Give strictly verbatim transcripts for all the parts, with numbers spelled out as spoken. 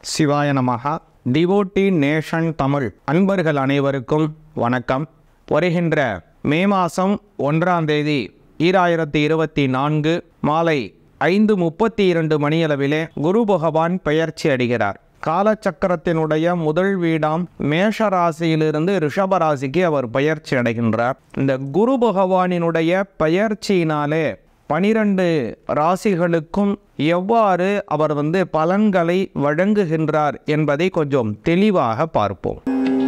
சிவாய நமஹா. Devotee nation Tamil அன்பர்கள் அனைவருக்கும் வணக்கம். வருகின்ற மே மாதம் ஒன்றாம் தேதி ஈராயிரத்தி இருபத்தி நான்கு மாலை ஐந்து முப்பத்தி இரண்டு மணியளவிலே குரு பகவான் பெயர்ச்சி அடைகிறார். காலச்சக்கரத்தினுடைய முதல் வீடாம் மேஷ ராசியிலிருந்து ரிஷப ராசிக்கு அவர் பயிற்சி அடைகின்றார். இந்த குரு பகவானினுடைய பயிற்சியினாலே பனிரெண்டு ராசிகளுக்கும் எவ்வாறு அவர் வந்து பலன்களை வழங்குகின்றார் என்பதை கொஞ்சம் தெளிவாக பார்ப்போம்.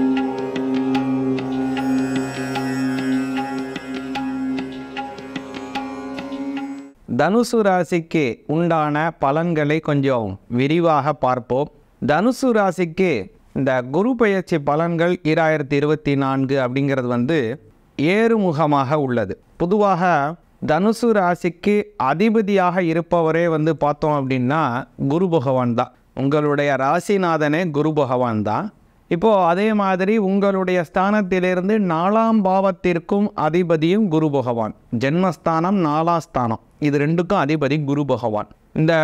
தனுசு ராசிக்கு உண்டான பலன்களை கொஞ்சம் விரிவாக பார்ப்போம். தனுசு ராசிக்கு இந்த குரு பெயர்ச்சி பலன்கள் ஈராயிரத்தி இருபத்தி நான்கு அப்படிங்கிறது வந்து ஏறுமுகமாக உள்ளது. பொதுவாக தனுசு ராசிக்கு அதிபதியாக இருப்பவரே வந்து பார்த்தோம் அப்படின்னா குரு பகவான் தான். உங்களுடைய ராசிநாதனே குரு பகவான் தான். இப்போது அதே மாதிரி உங்களுடைய ஸ்தானத்திலிருந்து நாலாம் பாவத்திற்கும் அதிபதியும் குரு பகவான். ஜென்மஸ்தானம் நாலாம் ஸ்தானம், இது ரெண்டுக்கும் அதிபதி குரு பகவான். இந்த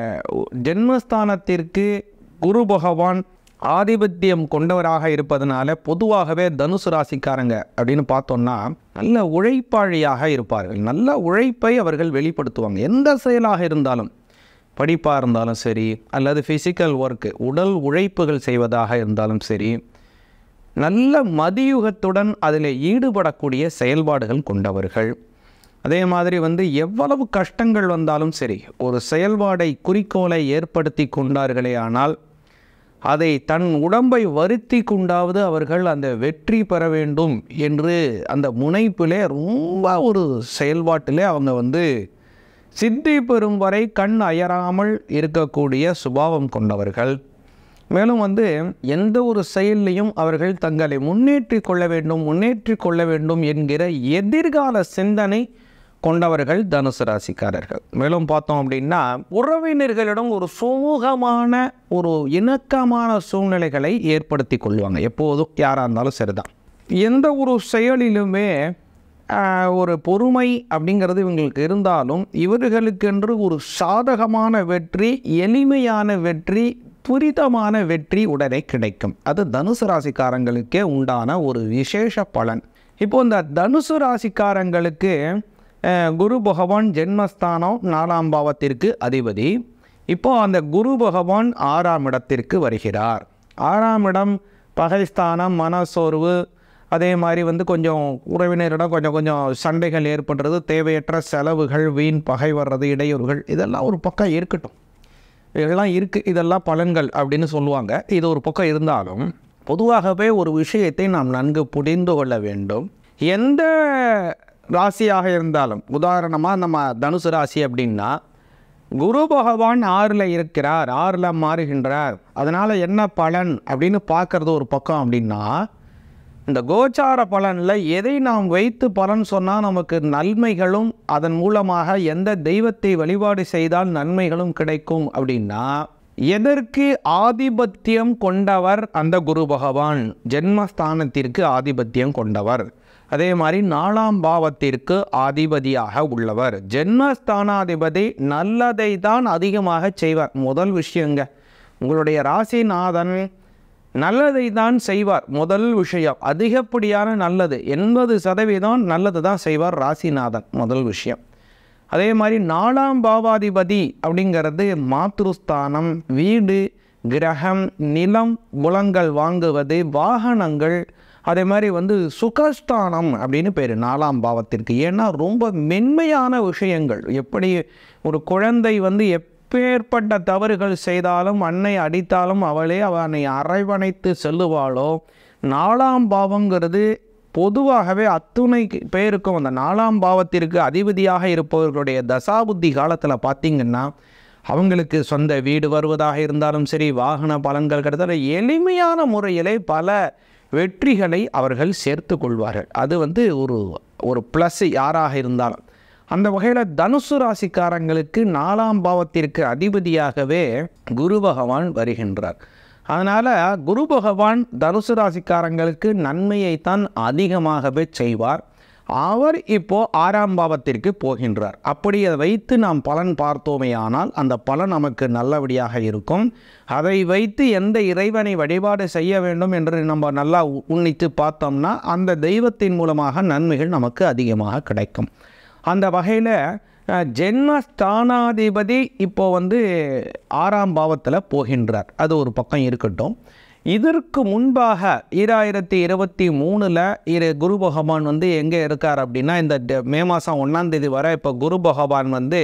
ஜென்மஸ்தானத்திற்கு குரு பகவான் ஆதிபத்தியம் கொண்டவராக இருப்பதனால பொதுவாகவே தனுசு ராசிக்காரங்க அப்படின்னு பார்த்தோம்னா நல்ல உழைப்பாளியாக இருப்பார்கள். நல்ல உழைப்பை அவர்கள் வெளிப்படுத்துவாங்க. எந்த செயலாக இருந்தாலும், படிப்பாக இருந்தாலும் சரி, அல்லது ஃபிசிக்கல் ஒர்க்கு உடல் உழைப்புகள் செய்வதாக இருந்தாலும் சரி, நல்ல மதியுகத்துடன் அதில் ஈடுபடக்கூடிய செயல்பாடுகள் கொண்டவர்கள். அதே மாதிரி வந்து எவ்வளவு கஷ்டங்கள் வந்தாலும் சரி, ஒரு செயல்பாடை குறிக்கோளை ஏற்படுத்தி கொண்டார்களே ஆனால் அதை தன் உடம்பை வருத்தி கொண்டாவது அவர்கள் அந்த வெற்றி பெற வேண்டும் என்று அந்த முனைப்பிலே ரொம்ப ஒரு செயல்பாட்டிலே அவங்க வந்து சித்தி பெறும் வரை கண் அயராமல் இருக்கக்கூடிய சுபாவம் கொண்டவர்கள். மேலும் வந்து எந்த ஒரு செயலையும் அவர்கள் தங்களை முன்னேற்றி கொள்ள வேண்டும் முன்னேற்றி கொள்ள வேண்டும் என்கிற எதிர்கால சிந்தனை கொண்டவர்கள் தனுசு ராசிக்காரர்கள். மேலும் பார்த்தோம் அப்படின்னா உறவினர்களிடம் ஒரு சுமூகமான ஒரு இணக்கமான சூழ்நிலைகளை ஏற்படுத்தி கொள்வாங்க. எப்போதும் யாராக இருந்தாலும் சரிதான். எந்த ஒரு செயலிலுமே ஒரு பொறுமை அப்படிங்கிறது இவங்களுக்கு இருந்தாலும் இவர்களுக்கென்று ஒரு சாதகமான வெற்றி, எளிமையான வெற்றி, துரிதமான வெற்றி உடனே கிடைக்கும். அது தனுசு ராசிக்காரங்களுக்கே உண்டான ஒரு விசேஷ பலன். இப்போ இந்த தனுசு ராசிக்காரங்களுக்கு குரு பகவான் ஜென்மஸ்தானம் நாலாம் பாவத்திற்கு அதிபதி. இப்போ அந்த குரு பகவான் ஆறாம் இடத்திற்கு வருகிறார். ஆறாம் இடம் பகைஸ்தானம், மனசோர்வு, அதே மாதிரி வந்து கொஞ்சம் உறவினரிடம் கொஞ்சம் கொஞ்சம் சண்டைகள் ஏற்படுறது, தேவையற்ற செலவுகள், வீண் பகை வர்றது, இடையூறுகள், இதெல்லாம் ஒரு பக்கம் இருக்கட்டும். இதெல்லாம் இருக்குது, இதெல்லாம் பலன்கள் அப்படின்னு சொல்லுவாங்க. இது ஒரு பக்கம் இருந்தாலும் பொதுவாகவே ஒரு விஷயத்தை நாம் நன்கு புரிந்து கொள்ள வேண்டும். எந்த ராசியாக இருந்தாலும், உதாரணமாக நம்ம தனுசு ராசி அப்படின்னா குரு பகவான் ஆறில் இருக்கிறார், ஆறில் மாறுகின்றார். அதனால் என்ன பலன் அப்படின்னு பார்க்குறது ஒரு பக்கம் அப்படின்னா, இந்த கோச்சார பலனில் எதை நாம் வைத்து பலன் சொன்னால் நமக்கு நன்மைகளும் அதன் மூலமாக எந்த தெய்வத்தை வழிபாடு செய்தால் நன்மைகளும் கிடைக்கும் அப்படின்னா, எதற்கு ஆதிபத்தியம் கொண்டவர் அந்த குரு பகவான் ஜென்மஸ்தானத்திற்கு ஆதிபத்தியம் கொண்டவர். அதே மாதிரி நாலாம் பாவத்திற்கு ஆதிபதியாக உள்ளவர். ஜென்மஸ்தானாதிபதி நல்லதை தான் அதிகமாக செய்வார். முதல் விஷயங்க, உங்களுடைய ராசிநாதன் நல்லதை தான் செய்வார். முதல் விஷயம், அதிகப்படியான நல்லது, எண்பது சதவீதம் நல்லது தான் செய்வார் ராசிநாதன், முதல் விஷயம். அதே மாதிரி நாலாம் பாவாதிபதி அப்படிங்கிறது மாத்ருஸ்தானம், வீடு, கிரகம், நிலம், புலங்கள் வாங்குவது, வாகனங்கள், அதே மாதிரி வந்து சுகஸ்தானம் அப்படின்னு பேர் நாலாம் பாவத்திற்கு. ஏன்னா ரொம்ப மென்மையான விஷயங்கள். எப்படி ஒரு குழந்தை வந்து எப்பேற்பட்ட தவறுகள் செய்தாலும் அன்னை அடித்தாலும் அவளே அவனை அரவணைத்து செல்லுவாளோ, நாலாம் பாவங்கிறது பொதுவாகவே அத்துணை பேருக்கும் அந்த நாலாம் பாவத்திற்கு அதிபதியாக இருப்பவர்களுடைய தசாபுத்தி காலத்தில் பார்த்திங்கன்னா அவங்களுக்கு சொந்த வீடு வருவதாக இருந்தாலும் சரி, வாகன பலன்கள் கிடைத்தால் எளிமையான முறையிலே பல வெற்றிகளை அவர்கள் சேர்த்து கொள்வார்கள். அது வந்து ஒரு ஒரு ப்ளஸ் யாராக இருந்தாலும். அந்த வகையில் தனுசு ராசிக்காரங்களுக்கு நாலாம் பாவத்திற்கு அதிபதியாகவே குரு பகவான் வருகின்றார். அதனால் குரு பகவான் தனுசு ராசிக்காரங்களுக்கு நன்மையைத்தான் அதிகமாகவே செய்வார். அவர் இப்போ ஆறாம் பாவத்திற்கு போகின்றார். அப்படி அதை வைத்து நாம் பலன் பார்த்தோமே ஆனால் அந்த பலன் நமக்கு நல்லபடியாக இருக்கும். அதை வைத்து எந்த இறைவனை வழிபாடு செய்ய வேண்டும் என்று நம்ம நல்லா உன்னித்து பார்த்தோம்னா அந்த தெய்வத்தின் மூலமாக நன்மைகள் நமக்கு அதிகமாக கிடைக்கும். அந்த வகையில் ஜென்மஸ்தானாதிபதி இப்போ வந்து ஆறாம் பாவத்தில் போகின்றார். அது ஒரு பக்கம் இருக்கட்டும். இதற்கு முன்பாக ஈராயிரத்தி இருபத்தி மூணில் இரு குரு பகவான் வந்து எங்கே இருக்கார் அப்படின்னா, இந்த மே மாதம் ஒன்றாம் தேதி வரை இப்போ குரு பகவான் வந்து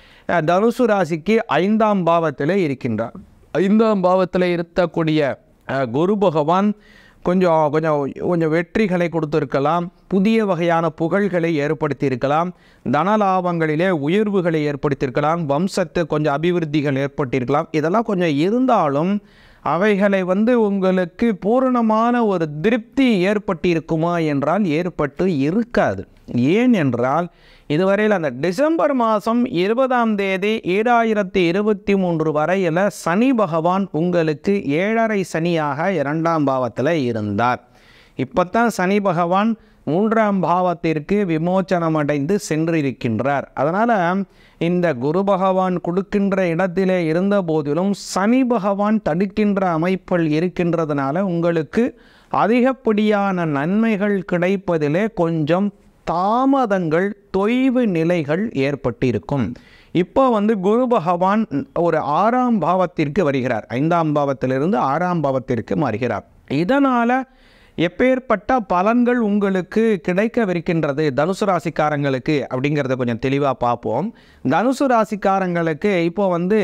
தனுசு ராசிக்கு ஐந்தாம் பாவத்தில் இருக்கின்றார். ஐந்தாம் பாவத்தில் இருக்கக்கூடிய குரு பகவான் கொஞ்சம் கொஞ்சம் கொஞ்சம் வெற்றிகளை கொடுத்துருக்கலாம், புதிய வகையான புகழ்களை ஏற்படுத்தியிருக்கலாம், தனலாபங்களிலே உயர்வுகளை ஏற்படுத்தியிருக்கலாம், வம்சத்து கொஞ்சம் அபிவிருத்திகள் ஏற்பட்டிருக்கலாம். இதெல்லாம் கொஞ்சம் இருந்தாலும் அவைகளை வந்து உங்களுக்கு பூரணமான ஒரு திருப்தி ஏற்பட்டிருக்குமா என்றால் ஏற்பட்டு இருக்காது. ஏன் என்றால் இதுவரையில் அந்த டிசம்பர் மாதம் இருபதாம் தேதி ஏழாயிரத்தி இருபத்தி மூன்று வரையில் சனி பகவான் உங்களுக்கு ஏழரை சனியாக இரண்டாம் பாவத்தில் இருந்தார். இப்போ தான் சனி பகவான் மூன்றாம் பாவத்திற்கு விமோச்சனம் அடைந்து சென்றிருக்கின்றார். அதனால் இந்த குரு பகவான் கொடுக்கின்ற இடத்திலே இருந்த போதிலும் சனி பகவான் தடுக்கின்ற அமைப்பில் இருக்கின்றதுனால உங்களுக்கு அதிகப்படியான நன்மைகள் கிடைப்பதிலே கொஞ்சம் தாமதங்கள், தொய்வு நிலைகள் ஏற்பட்டிருக்கும். இப்போ வந்து குரு பகவான் ஒரு ஆறாம் பாவத்திற்கு வருகிறார். ஐந்தாம் பாவத்திலிருந்து ஆறாம் பாவத்திற்கு மாறுகிறார். இதனால் எப்பேற்பட்ட பலன்கள் உங்களுக்கு கிடைக்கவிருக்கின்றது தனுசு ராசிக்காரங்களுக்கு அப்படிங்கிறத கொஞ்சம் தெளிவாக பார்ப்போம். தனுசு ராசிக்காரங்களுக்கு இப்போ வந்து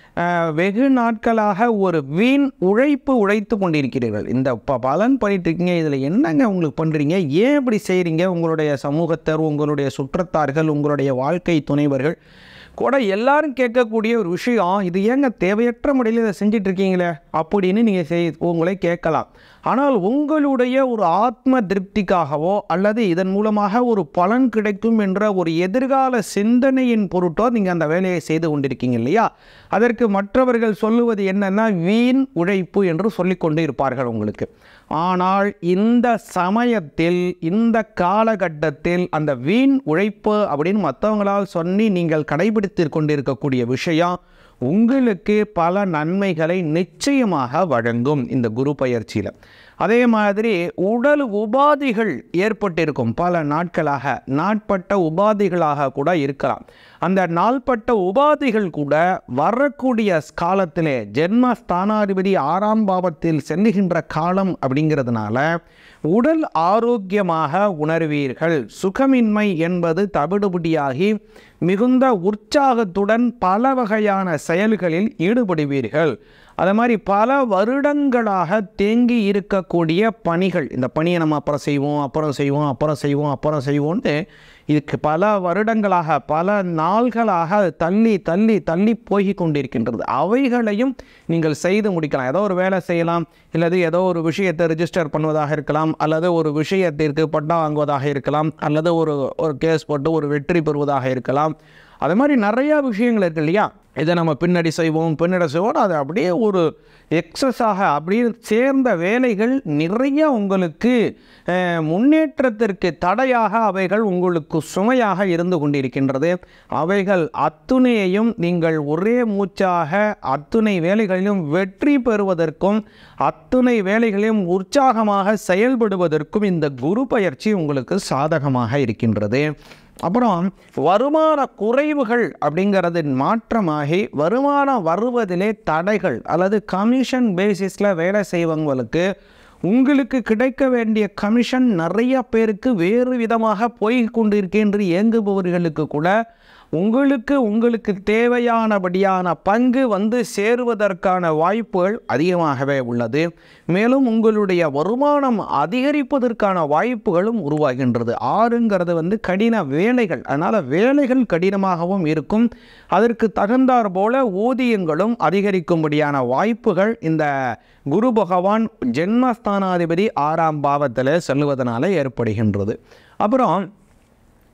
வெகு நாட்களாக ஒரு வீண் உழைப்பு உழைத்து கொண்டிருக்கிறீர்கள். இந்த ப பலன் பண்ணிட்டு இருக்கீங்க, இதில் என்னங்க உங்களுக்கு பண்ணுறீங்க, ஏன் இப்படி செய்கிறீங்க? உங்களுடைய சமூகத்தர், உங்களுடைய சுற்றத்தார்கள், உங்களுடைய வாழ்க்கை துணைவர்கள் கூட எல்லாரும் கேட்கக்கூடிய ஒரு விஷயம், இது ஏங்க தேவையற்ற முறையில் இதை செஞ்சிட்ருக்கீங்களே அப்படின்னு நீங்கள் செய் உங்களை கேட்கலாம். ஆனால் உங்களுடைய ஒரு ஆத்ம திருப்திக்காகவோ அல்லது இதன் மூலமாக ஒரு பலன் கிடைக்கும் என்ற ஒரு எதிர்கால சிந்தனையின் பொருட்டோ நீங்கள் அந்த வேலையை செய்து கொண்டிருக்கீங்க இல்லையா? அதற்கு மற்றவர்கள் சொல்லுவது என்னன்னா வீண் உழைப்பு என்று சொல்லிக்கொண்டு இருப்பார்கள் உங்களுக்கு. ஆனால் இந்த சமயத்தில், இந்த காலகட்டத்தில் அந்த வீண் உழைப்பு அப்படின்னு மற்றவங்களால் சொல்லி நீங்கள் கடைபிடித்து கொண்டிருக்கக்கூடிய விஷயம் உங்களுக்கு பல நன்மைகளை நிச்சயமாக வழங்கும் இந்த குரு பயிற்சியில். அதே மாதிரி உடல் உபாதைகள் ஏற்பட்டிருக்கும், பல நாட்களாக நாட்பட்ட உபாதைகளாக கூட இருக்கலாம். அந்த நாள்பட்ட உபாதைகள் கூட வரக்கூடிய காலத்திலே ஜென்மஸ்தானாதிபதி ஆறாம் பாவத்தில் செல்லுகின்ற காலம் அப்படிங்கிறதுனால உடல் ஆரோக்கியமாக உணர்வீர்கள். சுகமின்மை என்பது தவிடுபடியாகி மிகுந்த உற்சாகத்துடன் பல வகையான செயல்களில் ஈடுபடுவீர்கள். அது மாதிரி பல வருடங்களாக தேங்கி இருக்கக்கூடிய பணிகள், இந்த பணியை நம்ம அப்புறம் செய்வோம் அப்புறம் செய்வோம் அப்புறம் செய்வோம் அப்புறம் செய்வோம்னு இதுக்கு பல வருடங்களாக பல நாள்களாக தள்ளி தள்ளி தள்ளி போய் கொண்டிருக்கின்றது. அவைகளையும் நீங்கள் செய்து முடிக்கலாம். ஏதோ ஒரு வேலை செய்யலாம், அல்லது ஏதோ ஒரு விஷயத்தை ரிஜிஸ்டர் பண்ணுவதாக இருக்கலாம், அல்லது ஒரு விஷயத்திற்கு பட்டா வாங்குவதாக இருக்கலாம், அல்லது ஒரு ஒரு கேஸ் போட்டு ஒரு வெற்றி பெறுவதாக இருக்கலாம். அது மாதிரி நிறையா விஷயங்கள் இருக்கு இல்லையா? இதை நம்ம பின்னாடி செய்வோம் பின்னாடி செய்வோம் அது அப்படியே ஒரு எக்ஸஸாக அப்படியே சேர்ந்த வேலைகள் நிறைய உங்களுக்கு முன்னேற்றத்திற்கு தடையாக அவைகள் உங்களுக்கு சுமையாக இருந்து கொண்டிருக்கின்றது. அவைகள் அத்துணையையும் நீங்கள் ஒரே மூச்சாக அத்துணை வேலைகளிலும் வெற்றி பெறுவதற்கும் அத்துணை வேலைகளையும் உற்சாகமாக செயல்படுவதற்கும் இந்த குரு பயிற்சி உங்களுக்கு சாதகமாக இருக்கின்றது. அப்புறம் வருமான குறைவுகள் அப்படிங்கிறது மாற்றமாகி வருமானம் வருவதிலே தடைகள், அல்லது கமிஷன் பேசிஸில் வேலை செய்வங்களுக்கு உங்களுக்கு கிடைக்க வேண்டிய கமிஷன் நிறைய பேருக்கு வேறு விதமாக போய் கொண்டிருக்கின்ற இயங்குபவர்களுக்கு கூட உங்களுக்கு உங்களுக்கு தேவையானபடியான பங்கு வந்து சேருவதற்கான வாய்ப்புகள் அதிகமாகவே உள்ளது. மேலும் உங்களுடைய வருமானம் அதிகரிப்பதற்கான வாய்ப்புகளும் உருவாகின்றது. ஆறுங்கிறது வந்து கடின வேலைகள், அதனால் வேலைகள் கடினமாகவும் இருக்கும். அதற்கு தகுந்தாற் போல ஊதியங்களும் அதிகரிக்கும்படியான வாய்ப்புகள் இந்த குரு பகவான் ஜென்மஸ்தானாதிபதி ஆறாம் பாவத்தில் செல்வதனால ஏற்படுகின்றது. அப்புறம்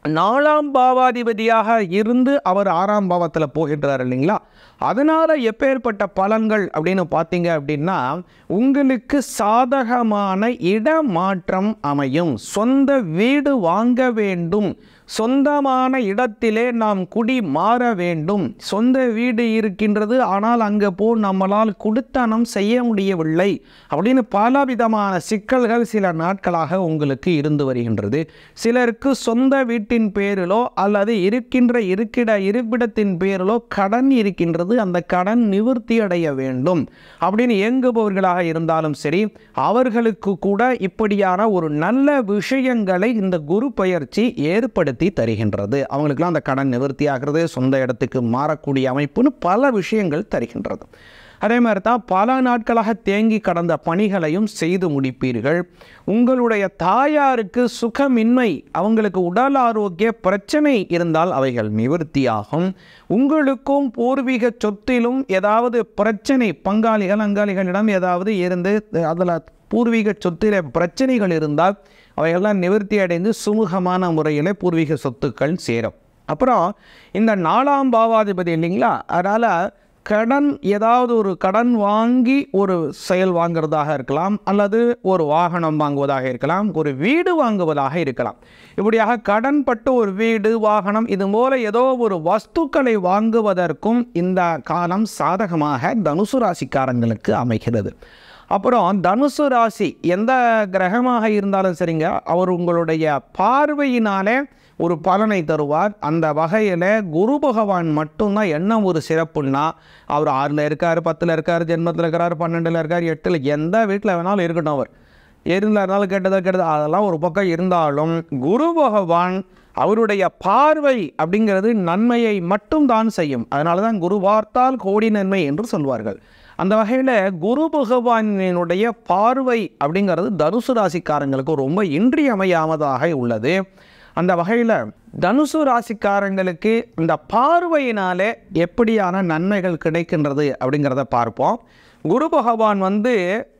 நாலாம் பாவாதிபதியாக இருந்து அவர் ஆறாம் பாவத்தில் போகின்றார் இல்லைங்களா. அதனால் எப்பேற்பட்ட பலன்கள் அப்படின்னு பார்த்தீங்க அப்படின்னா, உங்களுக்கு சாதகமான இடமாற்றம் அமையும். சொந்த வீடு வாங்க வேண்டும், சொந்தமான இடத்திலே நாம் குடி மாற வேண்டும். சொந்த வீடு இருக்கின்றது, ஆனால் அங்கே போ நம்மளால் குடித்தனம் செய்ய முடியவில்லை அப்படின்னு பல விதமான சிக்கல்கள் சில நாட்களாக உங்களுக்கு இருந்து வருகின்றது. சிலருக்கு சொந்த வீட்டின் பேரிலோ அல்லது இருக்கின்ற இருக்கிட இருப்பிடத்தின் பேரிலோ கடன் இருக்கின்றது, அந்த கடன் நிவர்த்தி அடைய வேண்டும் அப்படின்னு இயங்குபவர்களாக இருந்தாலும் சரி, அவர்களுக்கு கூட இப்படியான ஒரு நல்ல விஷயங்களை இந்த குரு பயிற்சி ஏற்படுத்தி தருகின்றது. அவங்களுக்குலாம் அந்த கடன் நிவர்த்தி ஆகிறது, சொந்த இடத்துக்கு மாறக்கூடிய அமைப்புன்னு பல விஷயங்கள் தருகின்றது. அதே மாதிரி தான் பல நாட்களாக தேங்கி கடந்த பணிகளையும் செய்து முடிப்பீர்கள். உங்களுடைய தாயாருக்கு சுகமின்மை, அவங்களுக்கு உடல் ஆரோக்கிய பிரச்சனை இருந்தால் அவைகள் நிவர்த்தியாகும். உங்களுக்கும் பூர்வீக சொத்திலும் ஏதாவது பிரச்சனை, பங்காளிகள் அங்காளிகளிடம் ஏதாவது இருந்து அதில் பூர்வீக சொத்தில பிரச்சனைகள் இருந்தால் அவைகள்லாம் நிவர்த்தி அடைந்து சுமூகமான முறையில் பூர்வீக சொத்துக்கள் சேரும். அப்புறம் இந்த நாலாம் பாவாதிபதி இல்லைங்களா, அதனால் கடன், ஏதாவது ஒரு கடன் வாங்கி ஒரு செயல் வாங்குறதாக இருக்கலாம், அல்லது ஒரு வாகனம் வாங்குவதாக இருக்கலாம், ஒரு வீடு வாங்குவதாக இருக்கலாம். இப்படியாக கடன் பட்டு ஒரு வீடு, வாகனம் இது போல ஏதோ ஒரு வஸ்துக்களை வாங்குவதற்கும் இந்த காலம் சாதகமாக தனுசு ராசிக்காரங்களுக்கு அமைகிறது. அப்புறம் தனுசு ராசி எந்த கிரகமாக இருந்தாலும் சரிங்க, அவர் உங்களுடைய பார்வையினாலே ஒரு பலனை தருவார். அந்த வகையில் குரு பகவான் மட்டும்தான் என்ன ஒரு சிறப்புன்னா, அவர் ஆறில் இருக்கார், பத்தில் இருக்கார், ஜென்மத்தில் இருக்கிறார், பன்னெண்டில் இருக்கார், எட்டில் எந்த வீட்டில் வேணாலும் இருக்கட்டும், அவர் ஏறில் இருந்தாலும் கெட்டதாக கெட்டது அதெல்லாம் ஒரு பக்கம் இருந்தாலும், குரு பகவான் அவருடைய பார்வை அப்படிங்கிறது நன்மையை மட்டும் தான் செய்யும். அதனால தான் குரு பார்த்தால் கோடி நன்மை என்று சொல்வார்கள். அந்த வகையில் குரு பகவானினுடைய பார்வை அப்படிங்கிறது தனுசு ராசிக்காரங்களுக்கு ரொம்ப இன்றியமையாமதாக உள்ளது. அந்த வகையில் தனுசு ராசிக்காரங்களுக்கு இந்த பார்வையினாலே எப்படியான நன்மைகள் கிடைக்கின்றது அப்படிங்கிறத பார்ப்போம். குரு பகவான் வந்து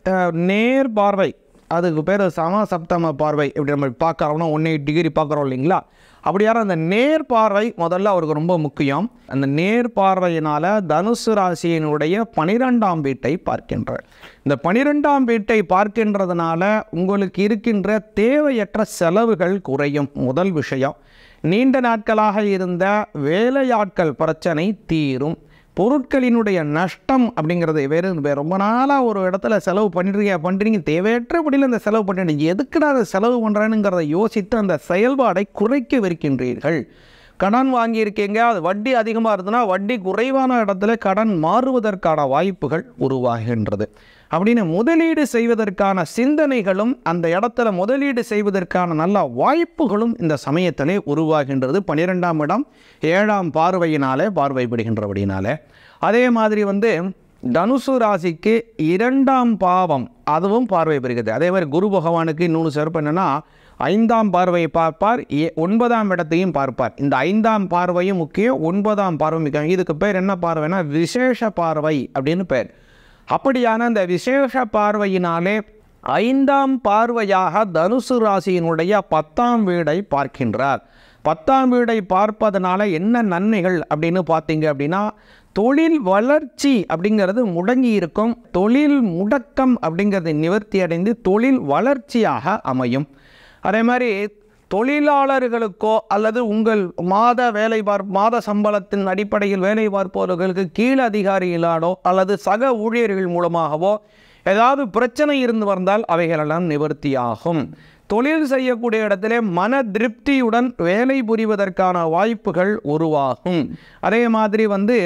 நேர் பார்வை, அதுக்கு பேர் சம சப்தம பார்வை, இப்படி நம்ம பார்க்குறோம்னா ஒன் எயிட் டிகிரி பார்க்குறோம் இல்லைங்களா, அப்படியான அந்த நேர் பார்வை முதல்ல அவருக்கு ரொம்ப முக்கியம். அந்த நேர் பார்வையினால் தனுசு ராசியினுடைய பனிரெண்டாம் வீட்டை பார்க்கின்றார். இந்த பனிரெண்டாம் வீட்டை பார்க்கின்றதுனால உங்களுக்கு இருக்கின்ற தேவையற்ற செலவுகள் குறையும். முதல் விஷயம், நீண்ட நாட்களாக இருந்த வேலையாட்கள் பிரச்சனை தீரும். பொருட்களினுடைய நஷ்டம் அப்படிங்கிறது வேறு, ரொம்ப நாளாக ஒரு இடத்துல செலவு பண்ணிடுறீங்க பண்ணுறீங்க தேவையற்றபடியில் அந்த செலவு பண்ணிடுங்க, எதுக்குடா அதை செலவு பண்ணுறேனுங்கிறத யோசித்து அந்த செயல்பாடை குறைக்கவிருக்கின்றீர்கள். கடன் வாங்கியிருக்கீங்க, அது வட்டி அதிகமாக இருந்ததுன்னா வட்டி குறைவான இடத்துல கடன் மாறுவதற்கான வாய்ப்புகள் உருவாகின்றது. அப்படின்னு முதலீடு செய்வதற்கான சிந்தனைகளும் அந்த இடத்துல முதலீடு செய்வதற்கான நல்ல வாய்ப்புகளும் இந்த சமயத்திலே உருவாகின்றது. பன்னிரெண்டாம் இடம் ஏழாம் பார்வையினாலே பார்வைப்படுகின்றபடினாலே. அதே மாதிரி வந்து தனுசு ராசிக்கு இரண்டாம் பாவம் அதுவும் பார்வை பெறுகிறது. அதே மாதிரி குரு பகவானுக்கு இன்னொன்று சிறப்பு என்னென்னா, ஐந்தாம் பார்வையை பார்ப்பார், ஒன்பதாம் இடத்தையும் பார்ப்பார். இந்த ஐந்தாம் பார்வையும் முக்கியம், ஒன்பதாம் பார்வை முக்கியம். இதுக்கு பேர் என்ன பார்வைனா விசேஷ பார்வை அப்படின்னு பேர். அப்படியான அந்த விசேஷ பார்வையினாலே ஐந்தாம் பார்வையாக தனுசு ராசியினுடைய பத்தாம் வீடை பார்க்கின்றார். பத்தாம் வீடை பார்ப்பதனால என்ன நன்மைகள் அப்படின்னு பார்த்தீங்க அப்படின்னா, தொழில் வளர்ச்சி அப்படிங்கிறது முடங்கி இருக்கும், தொழில் முடக்கம் அப்படிங்கிறது நிவர்த்தி அடைந்து தொழில் வளர்ச்சியாக அமையும். அதே மாதிரி தொழிலாளர்களுக்கோ அல்லது உங்கள் மாத வேலை பார் மாத சம்பளத்தின் அடிப்படையில் வேலை பார்ப்பவர்களுக்கு கீழ் அதிகாரிகளாலோ அல்லது சக ஊழியர்கள் மூலமாகவோ ஏதாவது பிரச்சனை இருந்து வந்தால் அவைகளெல்லாம் நிவர்த்தியாகும். தொழில் செய்யக்கூடிய இடத்திலே மன திருப்தியுடன் வேலை புரிவதற்கான வாய்ப்புகள் உருவாகும். அதே மாதிரி வந்து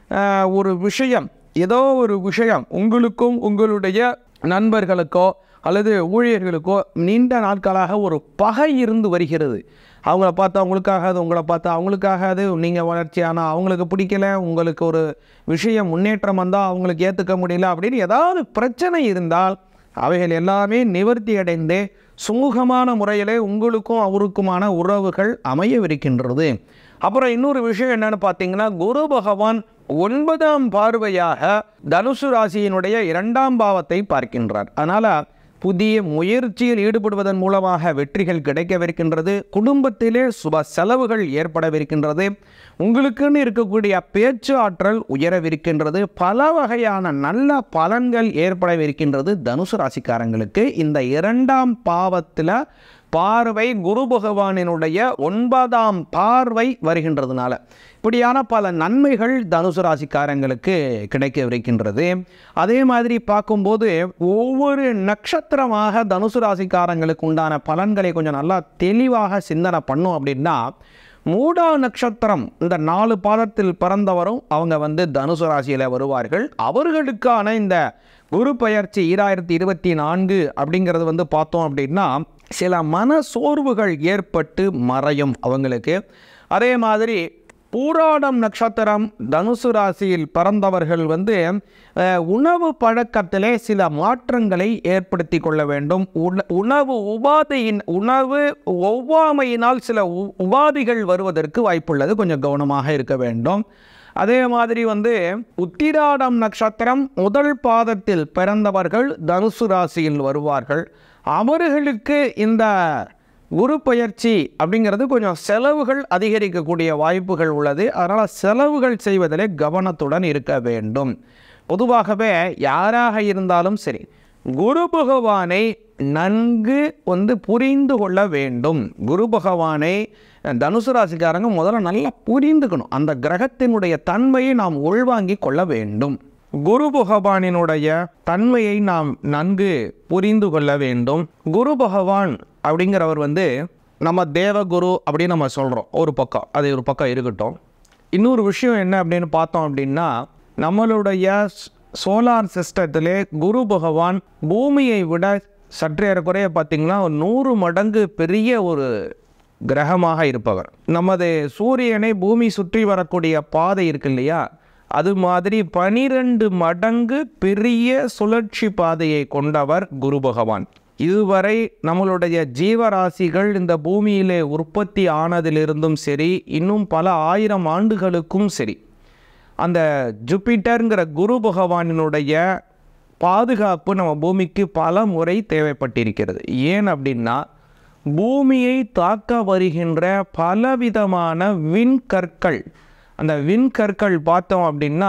ஒரு விஷயம், ஏதோ ஒரு விஷயம் உங்களுக்கும் உங்களுடைய நண்பர்களுக்கோ அல்லது ஊழியர்களுக்கோ நீண்ட நாட்களாக ஒரு பகை இருந்து வருகிறது. அவங்கள பார்த்தா அவங்களுக்காகாது, உங்களை பார்த்தா அவங்களுக்காகாது, நீங்கள் வளர்ச்சி ஆனால் அவங்களுக்கு பிடிக்கல, உங்களுக்கு ஒரு விஷயம் முன்னேற்றம் வந்தால் அவங்களுக்கு ஏற்றுக்க முடியல அப்படின்னு ஏதாவது பிரச்சனை இருந்தால் அவைகள் எல்லாமே நிவர்த்தி அடைந்து சுமூகமான முறையிலே உங்களுக்கும் அவருக்குமான உறவுகள் அமையவிருக்கின்றது. அப்புறம் இன்னொரு விஷயம் என்னென்னு பார்த்தீங்கன்னா, குரு பகவான் ஒன்பதாம் பார்வையாக தனுசு ராசியினுடைய இரண்டாம் பாவத்தை பார்க்கின்றார். அதனால் புதிய முயற்சியில் ஈடுபடுவதன் மூலமாக வெற்றிகள் கிடைக்கவிருக்கின்றது. குடும்பத்திலே சுப செலவுகள் ஏற்படவிருக்கின்றது. உங்களுக்குன்னு இருக்கக்கூடிய பேச்சு ஆற்றல் உயரவிருக்கின்றது. பல வகையான நல்ல பலன்கள் ஏற்படவிருக்கின்றது. தனுசு ராசிக்காரங்களுக்கு இந்த இரண்டாம் பாவத்தில் பார்வை குரு பகவானினுடைய ஒன்பதாம் பார்வை வருகின்றதுனால இப்படியான பல நன்மைகள் தனுசு ராசிக்காரங்களுக்கு கிடைக்கவிருக்கின்றது. அதே மாதிரி பார்க்கும்போது ஒவ்வொரு நட்சத்திரமாக தனுசு ராசிக்காரங்களுக்கு உண்டான பலன்களை கொஞ்சம் நல்லா தெளிவாக சிந்தனை பண்ணோம் அப்படின்னா, மூடா நட்சத்திரம் இந்த நாலு பாதத்தில் பிறந்தவரும் அவங்க வந்து தனுசு ராசியில் வருவார்கள். அவர்களுக்கான இந்த குரு பெயர்ச்சி ஈராயிரத்தி இருபத்தி நான்கு அப்படிங்கிறது வந்து பார்த்தோம் அப்படின்னா சில மன சோர்வுகள் ஏற்பட்டு மறையும் அவங்களுக்கு. அதே மாதிரி பூராடம் நட்சத்திரம் தனுசு ராசியில் பிறந்தவர்கள் வந்து உணவு பழக்கத்திலே சில மாற்றங்களை ஏற்படுத்தி கொள்ள வேண்டும். உணவு உபாதையின் உணவு ஒவ்வாமையினால் சில உபாதைகள் வருவதற்கு வாய்ப்புள்ளது, கொஞ்சம் கவனமாக இருக்க வேண்டும். அதே மாதிரி வந்து உத்திராடம் நட்சத்திரம் முதல் பாதத்தில் பிறந்தவர்கள் தனுசு ராசியில் வருவார்கள். அவர்களுக்கு இந்த குரு பெயர்ச்சி அப்படிங்கிறது கொஞ்சம் செலவுகள் அதிகரிக்கக்கூடிய வாய்ப்புகள் உள்ளது. அதனால் செலவுகள் செய்வதிலே கவனத்துடன் இருக்க வேண்டும். பொதுவாகவே யாராக இருந்தாலும் சரி குரு பகவானை நன்கு வந்து புரிந்து கொள்ள வேண்டும். குரு பகவானை தனுசு ராசிக்காரங்க முதல்ல நல்லா புரிந்துக்கணும். அந்த கிரகத்தினுடைய தன்மையை நாம் உள்வாங்கி கொள்ள வேண்டும். குரு பகவானினுடைய தன்மையை நாம் நன்கு புரிந்து கொள்ள வேண்டும். குரு பகவான் அப்படிங்கிறவர் வந்து நம்ம தேவகுரு அப்படின்னு நம்ம சொல்கிறோம். ஒரு பக்கம் அது ஒரு பக்கம் இருக்கட்டும். இன்னொரு விஷயம் என்ன அப்படின்னு பார்த்தோம் அப்படின்னா, நம்மளுடைய சோலார் சிஸ்டத்திலே குரு பகவான் பூமியை விட சற்றே குறைய பார்த்திங்கன்னா ஒரு நூறு மடங்கு பெரிய ஒரு கிரகமாக இருப்பவர். நமது சூரியனை பூமி சுற்றி வரக்கூடிய பாதை இருக்கு இல்லையா, அது மாதிரி பனிரெண்டு மடங்கு பெரிய சுழற்சி பாதையை கொண்டவர் குரு பகவான். இதுவரை நம்மளுடைய ஜீவராசிகள் இந்த பூமியிலே உற்பத்தி ஆனதிலிருந்தும் சரி, இன்னும் பல ஆயிரம் ஆண்டுகளுக்கும் சரி, அந்த ஜூபிட்டருங்கிற குரு பகவானினுடைய பாதுகாப்பு நம்ம பூமிக்கு பல முறை தேவைப்பட்டிருக்கிறது. ஏன் அப்படின்னா, பூமியை தாக்க வருகின்ற பலவிதமான விண்கற்கள், அந்த விண்கற்கள் பார்த்தோம் அப்படின்னா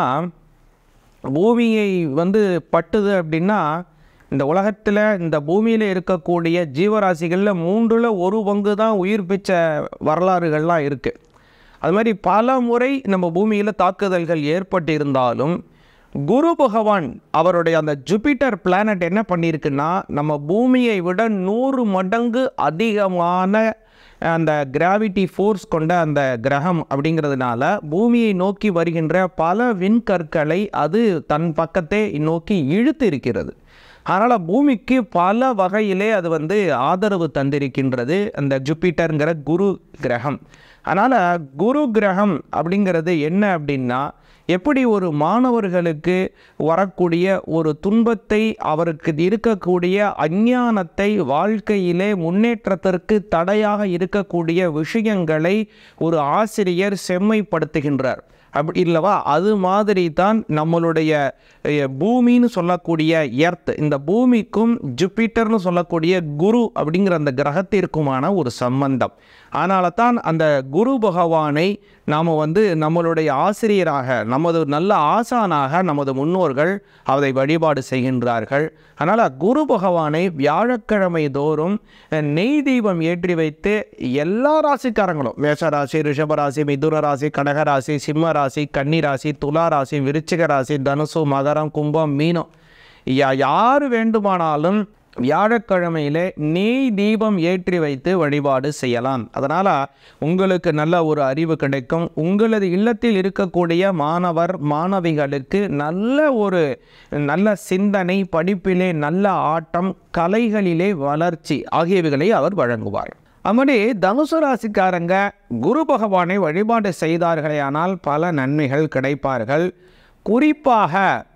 பூமியை வந்து பட்டுது அப்படின்னா, இந்த உலகத்தில் இந்த பூமியில் இருக்கக்கூடிய ஜீவராசிகளில் மூன்றில் ஒரு பங்கு தான் உயிர் பெற்ற வரலாறுகள்லாம் இருக்குது. அது மாதிரி பல முறை நம்ம பூமியில் தாக்குதல்கள் ஏற்பட்டு இருந்தாலும் குரு பகவான் அவருடைய அந்த ஜூபிட்டர் பிளானட் என்ன பண்ணியிருக்குன்னா, நம்ம பூமியை விட நூறு மடங்கு அதிகமான அந்த கிராவிட்டி ஃபோர்ஸ் கொண்ட அந்த கிரகம் அப்படிங்கிறதுனால பூமியை நோக்கி வருகின்ற பல விண்கற்களை அது தன் பக்கத்தை நோக்கி இழுத்து இருக்கிறது. அதனால் பூமிக்கு பல வகையிலே அது வந்து ஆதரவு தந்திருக்கின்றது அந்த ஜூபிட்டருங்கிற குரு கிரகம். அதனால் குரு கிரகம் அப்படிங்கிறது என்ன அப்படின்னா, எப்படி ஒரு மாணவர்களுக்கு வரக்கூடிய ஒரு துன்பத்தை, அவருக்கு இருக்கக்கூடிய அஞ்ஞானத்தை, வாழ்க்கையிலே முன்னேற்றத்திற்கு தடையாக இருக்கக்கூடிய விஷயங்களை ஒரு ஆசிரியர் செம்மைப்படுத்துகின்றார் அப்படி இல்லவா, அது மாதிரி தான் நம்மளுடைய பூமின்னு சொல்லக்கூடிய எர்த், இந்த பூமிக்கும் ஜூபிட்டர்னு சொல்லக்கூடிய குரு அப்படிங்கிற அந்த கிரகத்திற்குமான ஒரு சம்பந்தம். அதனால தான் அந்த குரு பகவானை நாம் வந்து நம்மளுடைய ஆசிரியராக, நமது நல்ல ஆசானாக நமது முன்னோர்கள் அதை வழிபாடு செய்கின்றார்கள். அதனால் குரு பகவானை வியாழக்கிழமை தோறும் நெய் தீபம் ஏற்றி வைத்து எல்லா ராசிக்காரங்களும், மேஷராசி, ரிஷபராசி, மிதுன ராசி, கடகராசி, சிம்ம ராசி, கன்னி ராசி, துலா ராசி, விருச்சிக ராசி, தனுசு, மகரம், கும்பம், மீனம், யா யார் வேண்டுமானாலும் வியாழக்கிழமையிலே நெய் தீபம் ஏற்றி வைத்து வழிபாடு செய்யலாம். அதனால் உங்களுக்கு நல்ல ஒரு அறிவு கிடைக்கும். உங்களது இல்லத்தில் இருக்கக்கூடிய மாணவர் மாணவிகளுக்கு நல்ல ஒரு நல்ல சிந்தனை, படிப்பிலே நல்ல ஆட்டம், கலைகளிலே வளர்ச்சி ஆகியவைகளை அவர் வழங்குவார். அப்படி தனுசு ராசிக்காரங்க குரு பகவானை வழிபாடு செய்தார்களேயானால் பல நன்மைகள் கிடைப்பார்கள். குறிப்பாக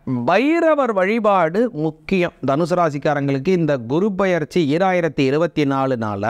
பைரவர் வழிபாடு முக்கியம். தனுசு ராசிக்காரங்களுக்கு இந்த குரு பெயர்ச்சி ஈராயிரத்தி இருபத்தி நாலு நாள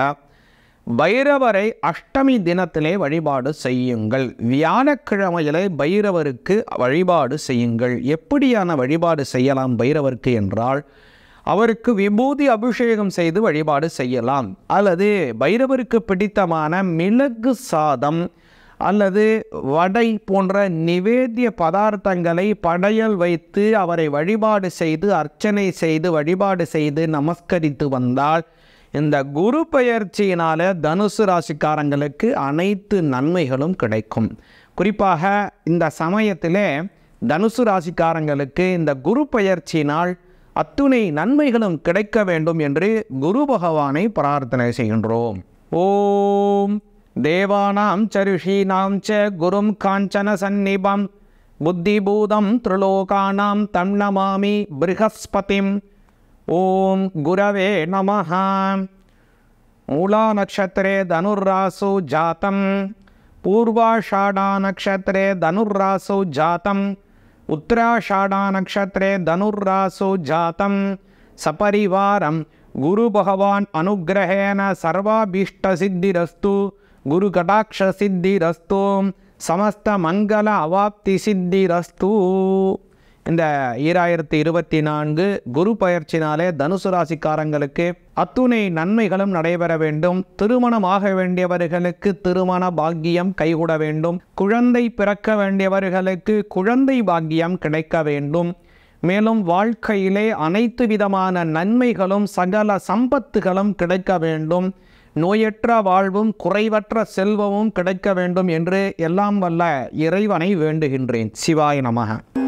பைரவரை அஷ்டமி தினத்திலே வழிபாடு செய்யுங்கள். வியாழக்கிழமையிலே பைரவருக்கு வழிபாடு செய்யுங்கள். எப்படியான வழிபாடு செய்யலாம் பைரவருக்கு என்றால், அவருக்கு விபூதி அபிஷேகம் செய்து வழிபாடு செய்யலாம். அல்லது பைரவருக்கு பிடித்தமான மிளகு சாதம் அல்லது வடை போன்ற நிவேத்திய பதார்த்தங்களை படையல் வைத்து அவரை வழிபாடு செய்து அர்ச்சனை செய்து வழிபாடு செய்து நமஸ்கரித்து வந்தால் இந்த குரு பெயர்ச்சியினால் தனுசு ராசிக்காரங்களுக்கு அனைத்து நன்மைகளும் கிடைக்கும். குறிப்பாக இந்த சமயத்திலே தனுசு ராசிக்காரங்களுக்கு இந்த குரு பெயர்ச்சியினால் அத்துணை நன்மைகளும் கிடைக்க வேண்டும் என்று குரு பகவானை பிரார்த்தனை செய்கின்றோம். ஓம் தேவானாம் ச ரிஷீனாம் ச குரும் காஞ்சன சந்நிபம் புத்திபூதம் த்ரிலோகானாம் தம் நமாமி ப்ருஹஸ்பதிம். ஓம் குரவே நமஹ. மூலா நக்ஷத்ரே தனுர்ராசு ஜாதம், பூர்வாஷாடா நக்ஷத்ரே தனுர்ராசு ஜாதம், உத்தராஷாடா நக்ஷத்ரே தனுர்ராசு ஜாதம். சபரிவாரம் குரு பகவான் அனுகிரகேன சர்வாபீஷ்ட சித்திரஸ்து, குரு கடாட்ச சித்திரஸ்து, சமஸ்த மங்கள அவாப்தி சித்திரஸ்து. இந்த ஈராயிரத்தி இருபத்தி நான்கு குரு பயிற்சினாலே தனுசு ராசிக்காரங்களுக்கு அத்துணை நன்மைகளும் நடைபெற வேண்டும். திருமணமாக வேண்டியவர்களுக்கு திருமண பாக்கியம் கைகூட வேண்டும். குழந்தை பிறக்க வேண்டியவர்களுக்கு குழந்தை பாக்கியம் கிடைக்க வேண்டும். மேலும் வாழ்க்கையிலே அனைத்து விதமான நன்மைகளும் சகல சம்பத்துகளும் கிடைக்க வேண்டும். நோயற்ற வாழ்வும் குறைவற்ற செல்வமும் கிடைக்க வேண்டும் என்று எல்லாம் வல்ல இறைவனை வேண்டுகின்றேன். சிவாய நமக.